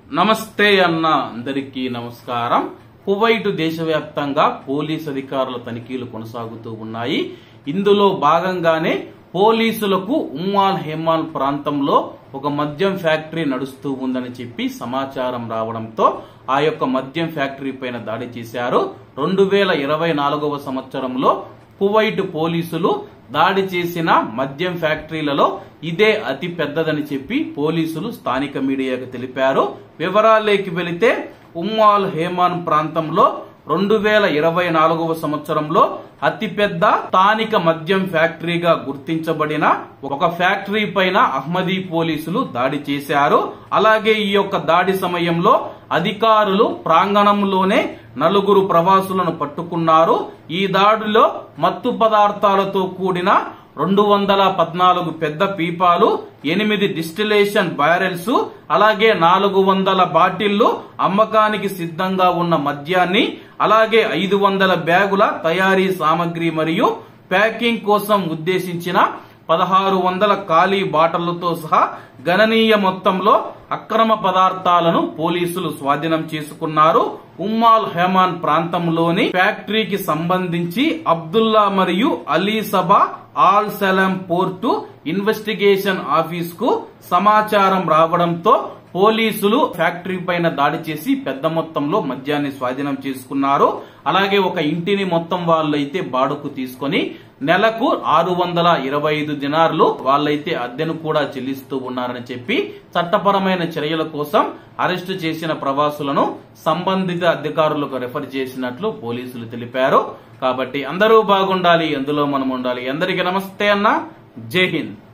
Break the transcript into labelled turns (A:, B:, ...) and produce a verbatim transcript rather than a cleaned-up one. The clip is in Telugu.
A: నమస్తే అన్న అందరికీ నమస్కారం. కువైట్ దేశవ్యాప్తంగా పోలీస్ అధికారుల తనిఖీలు కొనసాగుతూ ఉన్నాయి. ఇందులో భాగంగానే పోలీసులకు ఉమ్మాల్ హేమాల్ ప్రాంతంలో ఒక మద్యం ఫ్యాక్టరీ నడుస్తూ ఉందని చెప్పి సమాచారం రావడంతో ఆ యొక్క మద్యం ఫ్యాక్టరీ పైన దాడి చేశారు. రెండు వేల ఇరవై నాలుగవ సంవత్సరంలో కువైట్ పోలీసులు దాడి చేసిన మద్యం ఫ్యాక్టరీలలో ఇదే అతి పెద్దదని చెప్పి పోలీసులు స్థానిక మీడియాకు తెలిపారు. వివరాల్లోకి వెళితే ఉమ్మాల్ హేమాన్ ప్రాంతంలో రెండు వేల ఇరవై నాలుగవ సంవత్సరంలో అతిపెద్ద స్థానిక మద్యం ఫ్యాక్టరీగా గుర్తించబడిన ఒక ఫ్యాక్టరీ పైన అహ్మదీ పోలీసులు దాడి చేశారు. అలాగే ఈ యొక్క దాడి సమయంలో అధికారులు ప్రాంగణంలోనే నలుగురు ప్రవాసులను పట్టుకున్నారు. ఈ దాడిలో మత్తు పదార్థాలతో కూడిన రెండు వందల పద్నాలుగు పెద్ద పీపాలు, ఎనిమిది డిస్టిలేషన్ బ్యారెల్స్, అలాగే నాలుగు వందల బాటిళ్లు అమ్మకానికి సిద్ధంగా ఉన్న మద్యాన్ని, అలాగే ఐదు వందల బ్యాగుల తయారీ సామగ్రి మరియు ప్యాకింగ్ కోసం ఉద్దేశించిన పదహారు వందల ఖాళీ బాటళ్లతో సహా గణనీయ మొత్తంలో అక్రమ పదార్థాలను పోలీసులు స్వాధీనం చేసుకున్నారు. ఉమ్మాల్ హేమాన్ ప్రాంతంలోని ఫ్యాక్టరీకి సంబంధించి అబ్దుల్లా మరియు Ali Sabah Al Salem port investigation office కు సమాచారం రావడంతో పోలీసులు ఫ్యాక్టరీ పైన దాడి చేసి పెద్ద మొత్తంలో మద్యాన్ని స్వాధీనం చేసుకున్నారు. అలాగే ఒక ఇంటిని మొత్తం వాళ్ళైతే బాడుకు తీసుకుని నెలకు ఆరు వందల ఇరవై ఐదు దినార్లు వాళ్ళైతే అద్దెను కూడా చెల్లిస్తూ ఉన్నారని చెప్పి చట్టపరమైన చర్యల కోసం అరెస్టు చేసిన ప్రవాసులను సంబంధిత అధికారులకు రెఫర్ చేసినట్లు పోలీసులు తెలిపారు. కాబట్టి అందరూ బాగుండాలి, అందులో మనం ఉండాలి. అందరికీ నమస్తే అన్న, జై హింద్.